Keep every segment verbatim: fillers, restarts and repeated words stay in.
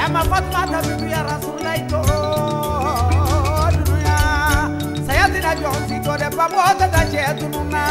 ma Fatma tabibu ya Rasulullah to dunya sayatina jonsi to de babo ta da chetununa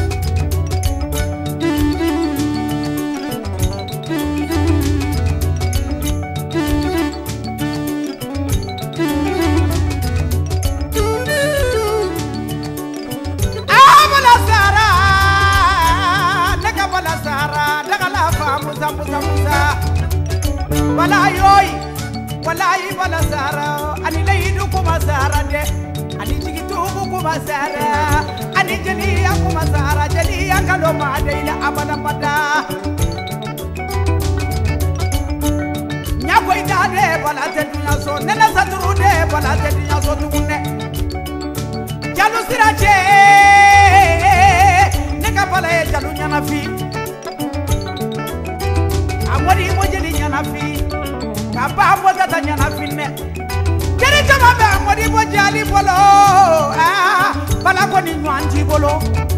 Musa Musa Musa wala yoy wala yi wala sara ani leidu kuma sara de ani jigitu kuma sara ani jeli kuma sara jeli akalo ma de ila abada bada nya koy da de wala te dunya so nela saturu de wala te dunya so tunne jalu siraje ne ka bala e jalu nyana fi amori mo jeli nyana fi kaba mo tata nyana fi ne jeri jama be amori mo jali bolo ah bala ko ni nwanti bolo